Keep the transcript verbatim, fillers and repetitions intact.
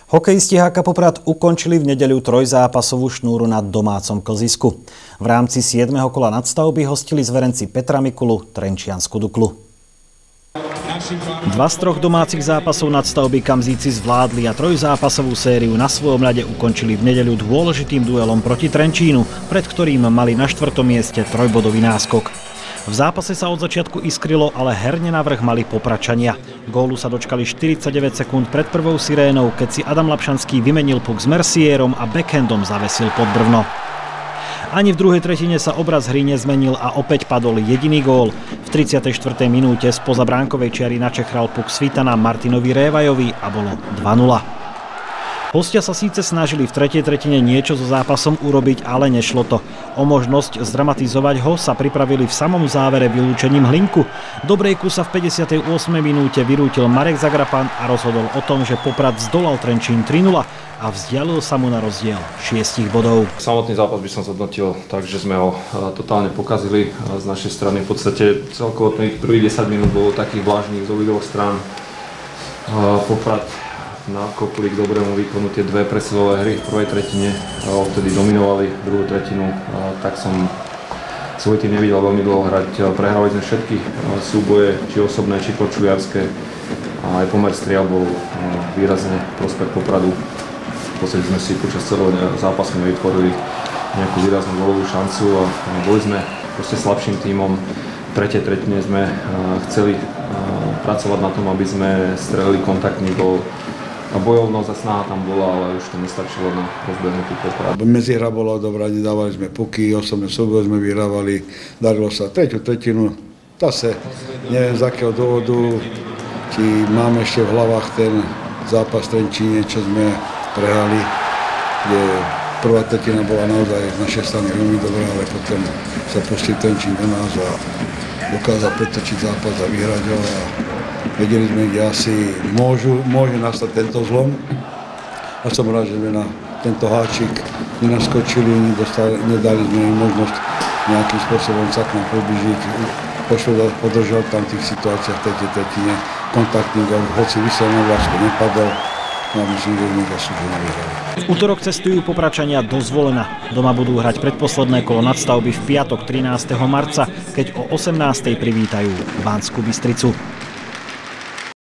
Hokejisti há ká Poprad ukončili v nedeľu trojzápasovú šnúru na domácom klzisku. V rámci siedmeho kola nadstavby hostili zverenci Petra Mikulu Trenčiansku Duklu. Dva z troch domácich zápasov nadstavby Kamzíci zvládli a trojzápasovú sériu na svojom ľade ukončili v nedeľu dôležitým duelom proti Trenčínu, pred ktorým mali na štvrtom mieste trojbodový náskok. V zápase sa od začiatku iskrilo, ale herne navrch mali Popračania. Gólu sa dočkali štyridsaťdeväť sekúnd pred prvou sirénou, keď si Adam Lapšanský vymenil puk s Mercierom a backhandom zavesil pod brvno. Ani v druhej tretine sa obraz hry nezmenil a opäť padol jediný gól. V tridsiatej štvrtej minúte spoza bránkovej čiary načechral puk Svitana Martinovi Révajovi a bolo dva nula. Hostia sa síce snažili v tretej tretine niečo so zápasom urobiť, ale nešlo to. O možnosť zdramatizovať ho sa pripravili v samom závere vylúčením Hlinku. Do brejku sa v päťdesiatej ôsmej minúte vyrútil Marek Zagrapan a rozhodol o tom, že Poprad zdolal Trenčín tri nula a vzdialil sa mu na rozdiel šiestich bodov. Samotný zápas by som zhodnotil tak, že sme ho totálne pokazili z našej strany. V podstate celkovo tých prvých desať minút bolo takých vlážnych z obidvoch strán. Poprad nakopli k dobrému výkonu tie dve presilové hry v prvej tretine, vtedy dominovali druhú tretinu, tak som svoj tým nevidel veľmi dlho hrať. Prehrávali sme všetky súboje, či osobné, či počuliarské, a aj pomer striel bol výrazne prospech Popradu. V podstate sme si počas celého zápasu nevytvorili nejakú výraznú gólovú šancu a boli sme proste slabším tímom. V tretej tretine sme chceli pracovať na tom, aby sme strelili kontaktný gól. A bojovnosť a snaha tam bola, ale už to nestačilo na rozbehnutý Poprad. Medzihra bola dobrá, nedávali sme puky, osobné súboje sme vyhrávali, darilo sa tretiu tretinu. Zase neviem z akého dôvodu, či máme ešte v hlavách ten zápas v Trenčíne, čo sme prehrali, kde prvá tretina bola naozaj z našej strany veľmi dobrá, ale potom sa pustil Trenčín do nás a dokázal pretočiť zápas a vyhrať ho. A vedeli sme, kde asi môžu, môže nastať tento zlom. A som rád, že sme na tento háčik nenaskočili, nedostali, nedali sme im možnosť nejakým spôsobom sa k nám približiť. Podržal tam v tých situáciách v tretej tretine kontaktný gól, hoci vysel na vlásku nepadol. No, myslím, že sme zaslúžene vyhrali. V útorok cestujú Popračania do Zvolena. Doma budú hrať predposledné kolo nadstavby v piatok trinásteho marca, keď o osemnástej privítajú Banskú Bystricu.